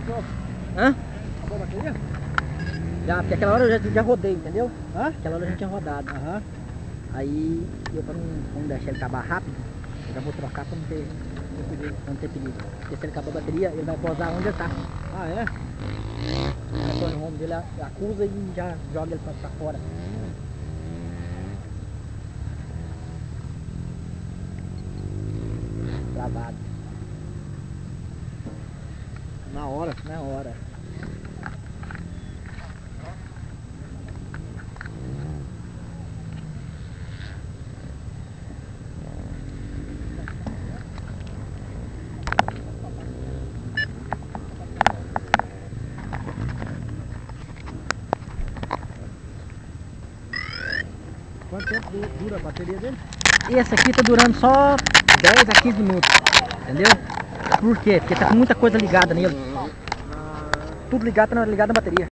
Hã? Acabou a bateria? Já, porque aquela hora eu já rodei, entendeu? Hã? Aquela hora eu já tinha rodado. Aham. Aí eu pra não deixar ele acabar rápido, eu já vou trocar pra não ter perigo. Porque se ele acabar a bateria, ele vai posar onde ele tá. Ah, é? Aí põe o rumo dele, acusa e já joga ele pra fora. Travado. Na hora. Na hora. Quanto tempo dura a bateria dele? E esse aqui tá durando só 10 a 15 minutos, entendeu? Por quê? Porque tá com muita coisa ligada nele. Tudo ligado, tá ligado na bateria.